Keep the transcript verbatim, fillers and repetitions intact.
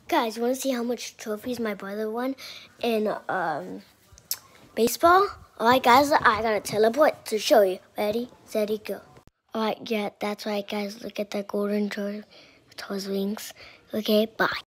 Guys, you want to see how much trophies my brother won in um, baseball? Alright, guys, I gotta teleport to show you. Ready, steady, go. Alright, yeah, that's right, guys. Look at that golden trophy with those wings. Okay, bye.